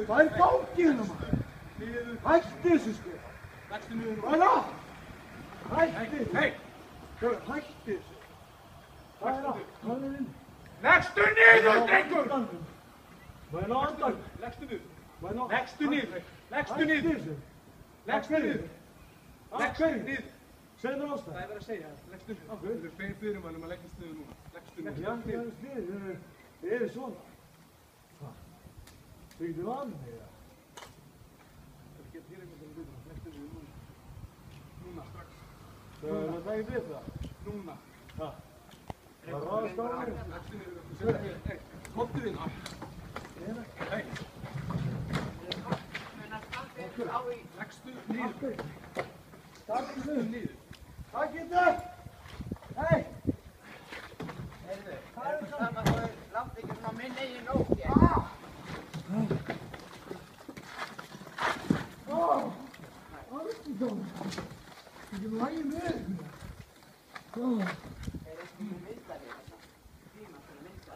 Hvað er gangið hérna maður? Hætti þessu sko. Leggstu niður. Hvað er það? Hætti þessu. Hei! Hætti þessu. Hvað er það? Hvað er það? Leggstu niður, drengur! Hvað er það andan? Leggstu niður. Leggstu niður. Leggstu niður. Leggstu niður. Leggstu niður. Segðu mér ástæð. Það er verið að segja. Leggstu niður. Þú eru fyrir mann að leggast niður núna. Leggstu niður. Já, það er niður. Þið eru svona. Byggðu vann eða? Það getur hér einhvern veginn að leggstu niður núna. Núna, strax. Það er ekki við það? Núna. Það ráðast á þér. Leggstu niður. Hei, komdu við ná. Hei. Leggstu niður. Leggstu niður. Takk þetta! Hei! Heyrðu, erum saman þú langt ekki svona minn eigin nótt ég. Allt í tóma. Ekki lægi með þetta. Er ekki með mynda við þetta? Tíma fyrir mynda.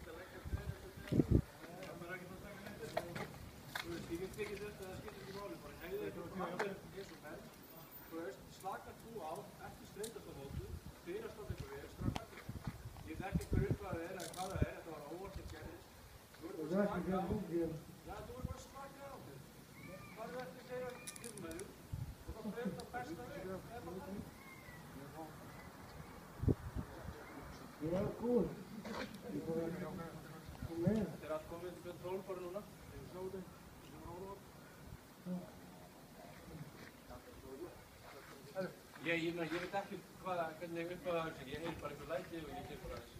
Slaka trú á, ekki streitast á mótu, fyrirast á þig við, strafn ekki. Ég þekki ykkur upp hvað það er eða hvað það er, þetta var óvart að gerðist. Þú verður bara að slaka á þig. Já, þú verður bara að slaka á þig. Hvað er þetta að segja tilmæður og þá fyrir þetta besta veg. Ég er góð. Þetta er allt komið til Björn Tól bara núna. Þegar við sjáum þetta, sem er órótt. Ég veit ekki hvernig uppáðaður sig, ég heyr bara einhver læti og ég ger bara þessu.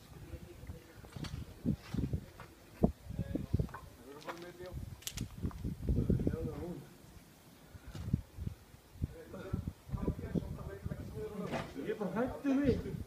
Það verður bara með því á. Ég er bara hættu við.